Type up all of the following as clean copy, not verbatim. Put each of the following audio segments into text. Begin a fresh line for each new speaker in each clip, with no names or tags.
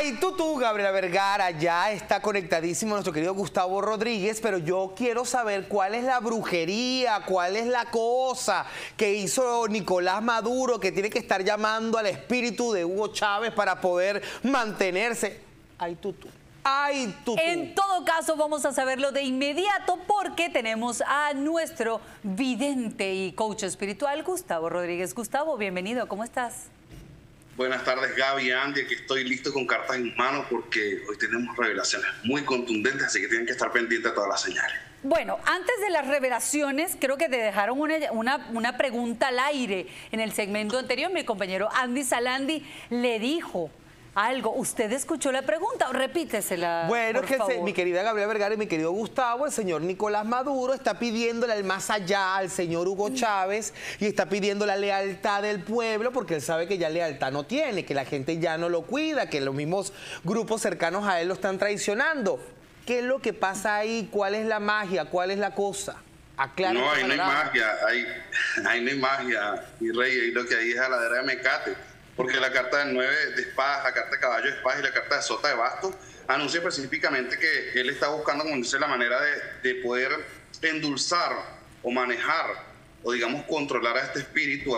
Ay, tú, Gabriela Vergara, ya está conectadísimo nuestro querido Gustavo Rodríguez, pero yo quiero saber cuál es la brujería, cuál es la cosa que hizo Nicolás Maduro, que tiene que estar llamando al espíritu de Hugo Chávez para poder mantenerse. Ay, tú. Ay, tú.
En todo caso, vamos a saberlo de inmediato porque tenemos a nuestro vidente y coach espiritual, Gustavo Rodríguez. Gustavo, bienvenido, ¿cómo estás?
Buenas tardes, Gaby, Andy, aquí estoy listo con cartas en mano porque hoy tenemos revelaciones muy contundentes, así que tienen que estar pendientes de todas las señales.
Bueno, antes de las revelaciones, creo que te dejaron una pregunta al aire en el segmento anterior. Mi compañero Andy Salandi le dijo algo. ¿Usted escuchó la pregunta o repítesela?
Bueno,
por
es que
favor.
mi querida Gabriela Vergara y mi querido Gustavo, el señor Nicolás Maduro está pidiéndole al más allá al señor Hugo Chávez y está pidiendo la lealtad del pueblo porque él sabe que ya lealtad no tiene, que la gente ya no lo cuida, que los mismos grupos cercanos a él lo están traicionando. ¿Qué es lo que pasa ahí? ¿Cuál es la magia? ¿Cuál es la cosa? Aclara.
No, ahí no hay magia, ahí no hay magia, mi rey, ahí lo que hay es jaladera de mecate. Porque la carta del 9 de espadas, la carta de caballo de espadas y la carta de sota de bastos anuncia específicamente que él está buscando, como dice, la manera de poder endulzar o manejar o digamos controlar a este espíritu,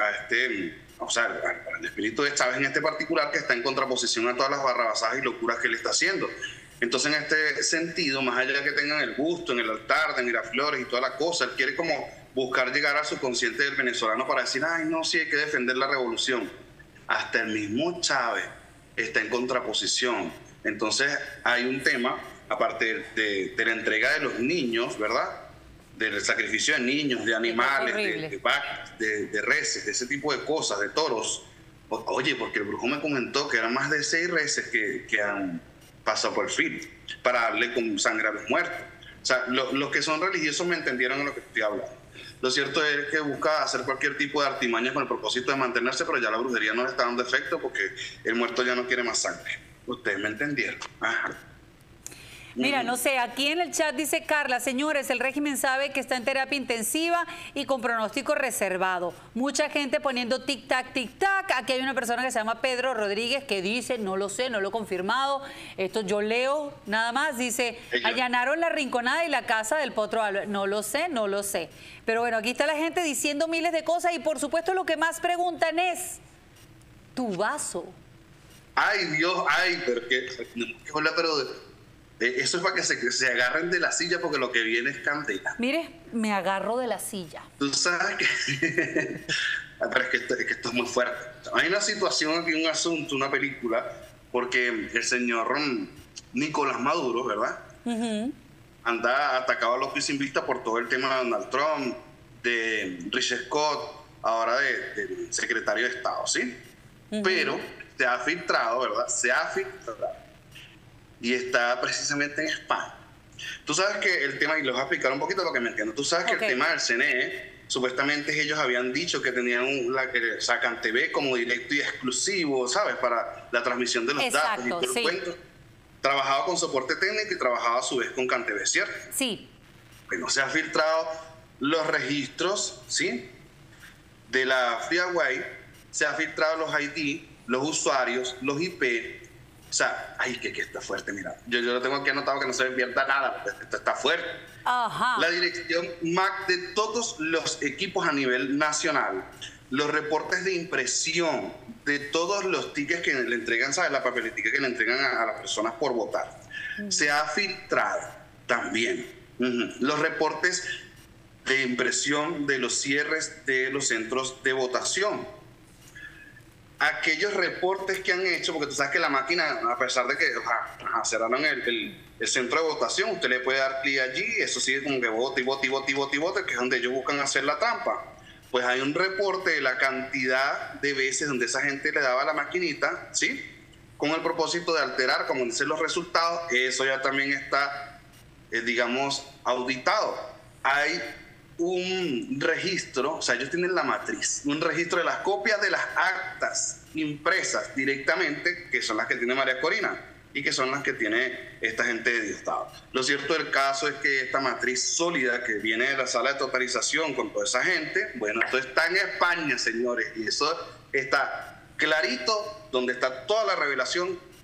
al espíritu de Chávez en este particular, que está en contraposición a todas las barrabasadas y locuras que él está haciendo. Entonces, en este sentido, más allá de que tengan el gusto en el altar de Miraflores y toda la cosa, él quiere como buscar llegar al subconsciente del venezolano para decir, ay, no, sí, hay que defender la revolución. Hasta el mismo Chávez está en contraposición. Entonces hay un tema, aparte de la entrega de los niños, ¿verdad? Del sacrificio de niños, de animales, de vacas, de reses, de ese tipo de cosas, de toros. Oye, porque el brujo me comentó que eran más de 6 reses que han pasado por el filo para darle con sangre a los muertos. O sea, los que son religiosos me entendieron en lo que estoy hablando. Lo cierto es que busca hacer cualquier tipo de artimañas con el propósito de mantenerse, pero ya la brujería no le está dando efecto porque el muerto ya no quiere más sangre. Ustedes me entendieron. Ajá.
Mira, no sé, aquí en el chat dice Carla, señores, el régimen sabe que está en terapia intensiva y con pronóstico reservado. Mucha gente poniendo tic-tac, tic-tac. Aquí hay una persona que se llama Pedro Rodríguez que dice, no lo sé, no lo he confirmado. Esto yo leo nada más, dice, allanaron la Rinconada y la casa del Potro Álvarez. No lo sé, no lo sé. Pero bueno, aquí está la gente diciendo miles de cosas y por supuesto lo que más preguntan es, ¿tu vaso?
Ay, Dios, ay, pero eso es para que se agarren de la silla porque lo que viene es candela.
Mire, me agarro de la silla.
Tú sabes que... Pero es que esto es muy fuerte. Hay una situación aquí, un asunto, una película, porque el señor Nicolás Maduro, ¿verdad? Anda atacado a los pies sin vista por todo el tema de Donald Trump, de Rich Scott, ahora del secretario de Estado, ¿sí? Pero se ha filtrado, ¿verdad? Se ha filtrado. Y está precisamente en España. Tú sabes que el tema, y les voy a explicar un poquito lo que me entiendo, tú sabes que el tema del CNE, supuestamente ellos habían dicho que tenían Sacan TV como directo y exclusivo, ¿sabes? Para la transmisión de los datos y todo el cuento. Trabajaba con soporte técnico y trabajaba a su vez con CanTV, ¿cierto?
Sí.
Bueno, se han filtrado los registros, ¿sí? De la Freeway, se han filtrado los ID, los usuarios, los IP. O sea, ay, que está fuerte, mira. Yo lo tengo aquí anotado que no se me pierda nada, porque esto está fuerte.
Ajá.
La dirección MAC de todos los equipos a nivel nacional, los reportes de impresión de todos los tickets que le entregan, ¿sabes? La papeletica que le entregan a las personas por votar. Se ha filtrado también los reportes de impresión de los cierres de los centros de votación. Aquellos reportes que han hecho, porque tú sabes que la máquina, a pesar de que cerraron el centro de votación, usted le puede dar clic allí, eso sigue como que vote, que es donde ellos buscan hacer la trampa. Pues hay un reporte de la cantidad de veces donde esa gente le daba la maquinita, ¿sí? Con el propósito de alterar, como dicen los resultados, eso ya también está, digamos, auditado. Hay un registro, o sea, ellos tienen la matriz, un registro de las copias de las actas impresas directamente, que son las que tiene María Corina y que son las que tiene esta gente de Diosdado. Lo cierto del caso es que esta matriz sólida que viene de la sala de totalización con toda esa gente, bueno, esto está en España, señores, y eso está clarito, donde está toda la revelación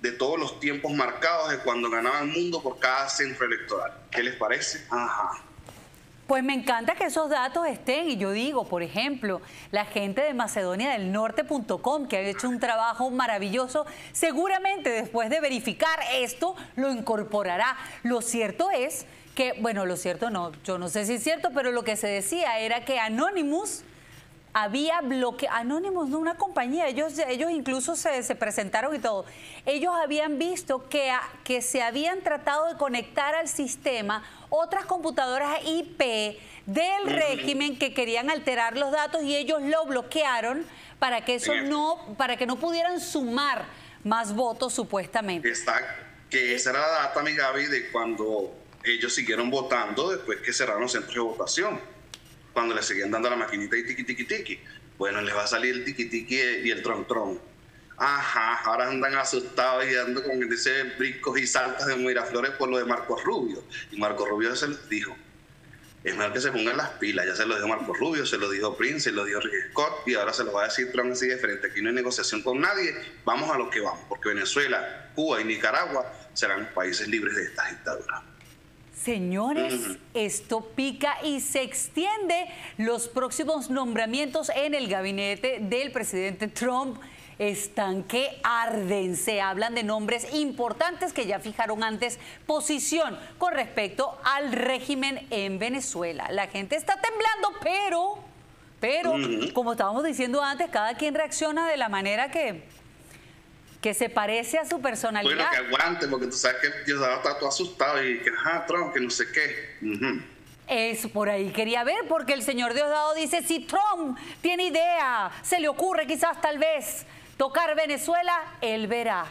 de todos los tiempos marcados de cuando ganaba el mundo por cada centro electoral. ¿Qué les parece? Ajá.
Pues me encanta que esos datos estén, y yo digo, por ejemplo, la gente de macedoniadelnorte.com, que ha hecho un trabajo maravilloso, seguramente después de verificar esto lo incorporará. Lo cierto es que, bueno, lo cierto no, yo no sé si es cierto, pero lo que se decía era que Anonymous había bloqueado, Anonymous, no una compañía, ellos incluso se presentaron y todo. Ellos habían visto que se habían tratado de conectar al sistema otras computadoras IP del régimen que querían alterar los datos y ellos lo bloquearon para que para que no pudieran sumar más votos supuestamente.
Exacto, que esa era la data, mi Gaby, de cuando ellos siguieron votando después que cerraron los centros de votación. Cuando le seguían dando a la maquinita y tiqui, tiqui, tiqui. Bueno, les va a salir el tiqui, tiqui y el tron, tron. Ajá, ahora andan asustados y dando con ese brincos y saltas de Miraflores por lo de Marcos Rubio. Y Marcos Rubio se les dijo, es mejor que se pongan las pilas. Ya se lo dijo Marcos Rubio, se lo dijo Prince, se lo dijo Rick Scott y ahora se lo va a decir Trump así de frente. Aquí no hay negociación con nadie, vamos a lo que vamos. Porque Venezuela, Cuba y Nicaragua serán países libres de esta dictadura.
Señores, esto pica y se extiende. Los próximos nombramientos en el gabinete del presidente Trump están que arden. Se hablan de nombres importantes que ya fijaron antes posición con respecto al régimen en Venezuela. La gente está temblando, pero como estábamos diciendo antes, cada quien reacciona de la manera que se parece a su personalidad.
Bueno, que aguante, porque tú sabes que Diosdado está todo asustado y que, ajá, Trump, que no sé qué.
Eso por ahí quería ver, porque el señor Diosdado dice, si Trump tiene idea, se le ocurre quizás tal vez tocar Venezuela, él verá.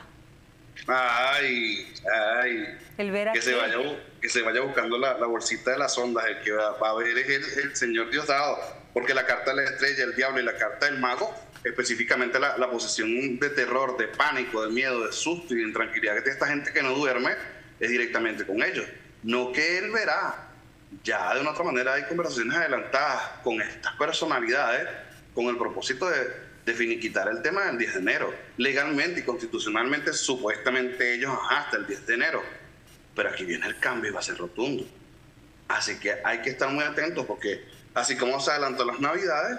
Ay.
Él verá
que se vaya buscando la bolsita de las ondas. El que va a ver es el señor Diosdado, porque la carta de la estrella, el diablo y la carta del mago, específicamente la posesión de terror, de pánico, de miedo, de susto y de intranquilidad que tiene esta gente que no duerme, es directamente con ellos. No que él verá. Ya de una otra manera hay conversaciones adelantadas con estas personalidades con el propósito de finiquitar el tema del 10 de enero. Legalmente y constitucionalmente, supuestamente ellos hasta el 10 de enero. Pero aquí viene el cambio y va a ser rotundo. Así que hay que estar muy atentos porque así como se adelantó las Navidades,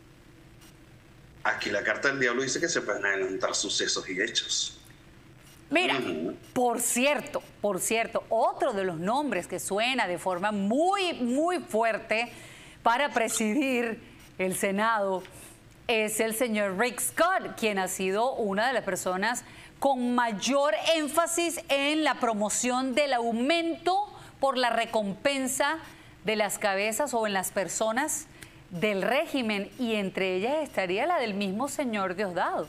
aquí la carta del diablo dice que se pueden adelantar sucesos y hechos.
Mira, por cierto, otro de los nombres que suena de forma muy fuerte para presidir el Senado es el señor Rick Scott, quien ha sido una de las personas con mayor énfasis en la promoción del aumento por la recompensa de las cabezas o en las personas del régimen, y entre ellas estaría la del mismo señor Diosdado.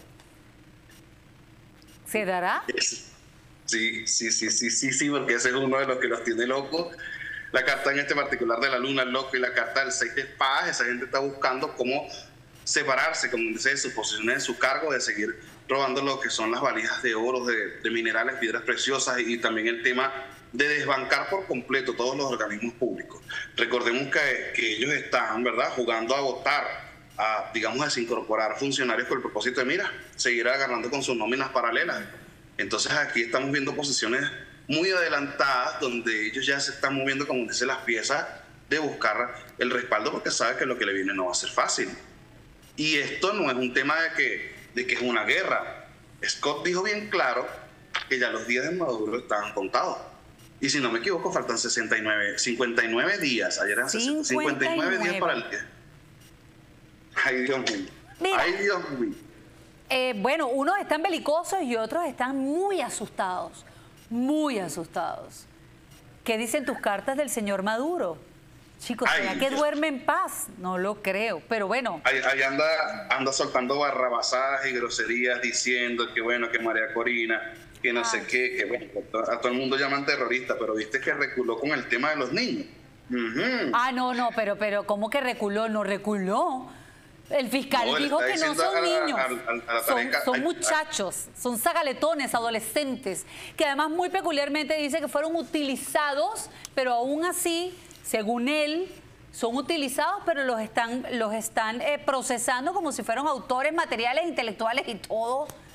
¿Se dará?
Sí, porque ese es uno de los que los tiene locos. La carta en este particular de la luna, el loco, y la carta del 6 de espadas, esa gente está buscando cómo separarse, como dice, de sus posiciones, de su cargo, de seguir robando lo que son las valijas de oro, de minerales, piedras preciosas, y también el tema de desbancar por completo todos los organismos públicos. Recordemos que ellos están, ¿verdad?, jugando a votar, a, digamos, desincorporar funcionarios con el propósito de, mira, seguir agarrando con sus nóminas paralelas. Entonces aquí estamos viendo posiciones muy adelantadas donde ellos ya se están moviendo, como dicen, las piezas de buscar el respaldo, porque saben que lo que le viene no va a ser fácil. Y esto no es un tema de que es una guerra. Scott dijo bien claro que ya los días de Maduro estaban contados. Y si no me equivoco, faltan 59 días. Ayer eran 59 días para el día. Ay, Dios mío.
Mira,
ay, Dios mío.
Bueno, unos están belicosos y otros están muy asustados. Muy asustados. ¿Qué dicen tus cartas del señor Maduro? Chicos, ¿será que duerme en paz? No lo creo, pero bueno.
Ahí anda soltando barrabasadas y groserías diciendo que bueno, que María Corina, que no sé qué, que bueno, a todo el mundo llaman terrorista, pero viste que reculó con el tema de los niños.
No, pero ¿cómo que reculó? No reculó. El fiscal dijo que no son niños, son muchachos, son zagaletones, adolescentes, que además muy peculiarmente dice que fueron utilizados, pero aún así, según él, son utilizados, pero los están procesando como si fueran autores materiales, intelectuales y todo.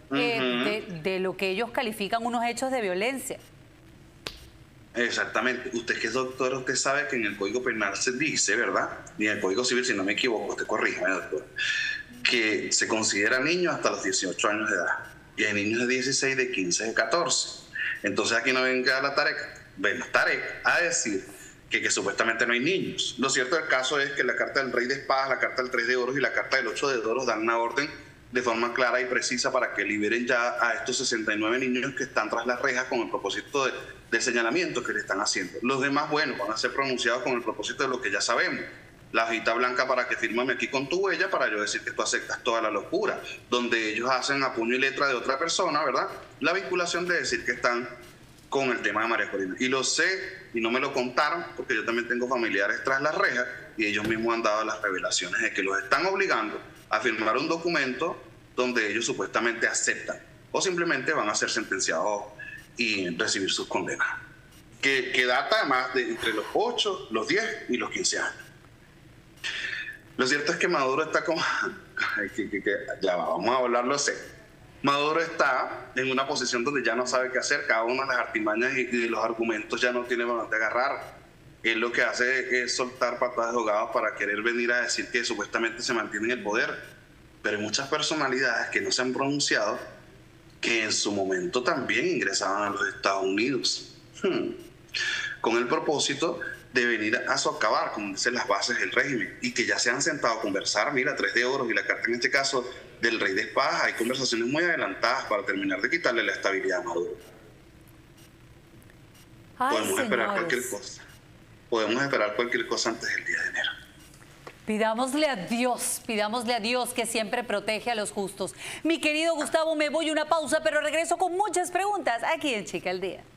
de lo que ellos califican unos hechos de violencia.
Exactamente. Usted que es doctor, usted sabe que en el Código Penal se dice, ¿verdad? Y en el Código Civil, si no me equivoco, usted corríjame, doctor, que se considera niño hasta los 18 años de edad. Y hay niños de 16, de 15, de 14. Entonces aquí no venga la Tarek a decir que supuestamente no hay niños. Lo cierto del caso es que la carta del Rey de Espadas, la carta del 3 de Oros y la carta del 8 de Oros dan una orden de forma clara y precisa para que liberen ya a estos 69 niños que están tras las rejas con el propósito del señalamiento que le están haciendo. Los demás, bueno, van a ser pronunciados con el propósito de lo que ya sabemos. La hojita blanca para que fírmame aquí con tu huella para yo decir que tú aceptas toda la locura, donde ellos hacen a puño y letra de otra persona, ¿verdad? La vinculación de decir que están con el tema de María Corina. Y lo sé, y no me lo contaron, porque yo también tengo familiares tras las rejas, y ellos mismos han dado las revelaciones de que los están obligando a firmar un documento donde ellos supuestamente aceptan, o simplemente van a ser sentenciados y recibir sus condenas. Que data además de entre los 8, los 10 y los 15 años. Lo cierto es que Maduro está como... ya vamos a hablarlo así. Maduro está en una posición donde ya no sabe qué hacer. Cada una de las artimañas y de los argumentos ya no tiene ganas de agarrar. Él lo que hace es soltar patadas de ahogados para querer venir a decir que supuestamente se mantiene en el poder. Pero hay muchas personalidades que no se han pronunciado que en su momento también ingresaban a los Estados Unidos. Con el propósito de venir a socavar, como dicen las bases del régimen, y que ya se han sentado a conversar. Mira, 3 de Oros y la carta en este caso del Rey de Espadas, hay conversaciones muy adelantadas para terminar de quitarle la estabilidad a Maduro. Podemos esperar cualquier cosa. Podemos esperar cualquier cosa antes del día de enero.
Pidámosle a Dios que siempre protege a los justos. Mi querido Gustavo, me voy a una pausa, pero regreso con muchas preguntas aquí en Chica al Día.